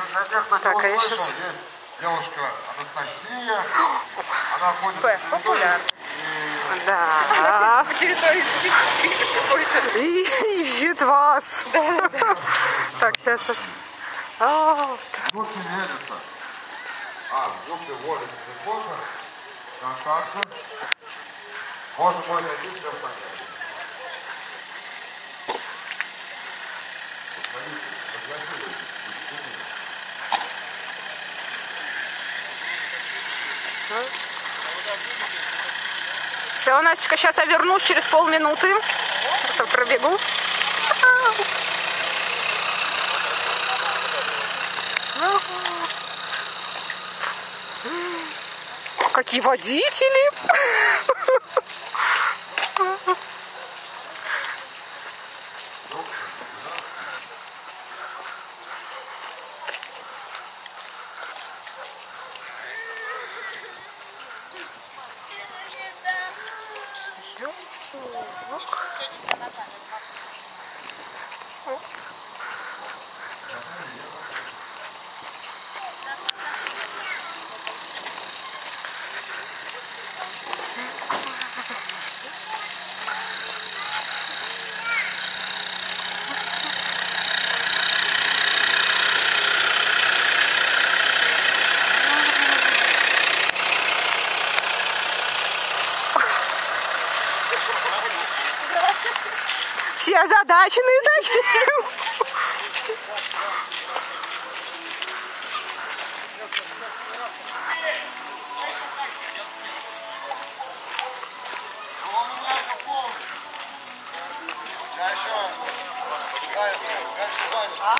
Так, а я сейчас... Девушка Анастасия, она ходит популярна. Да. По территории какой-то. И ищет вас. Да. Так, сейчас... Вот. тут не едется. Если водит неплохо, красавцы. Можно более один, чем понять. Все, Настечка, сейчас я вернусь через полминуты. Сейчас пробегу. Какие водители! Все озадаченные такие. Я еще занят.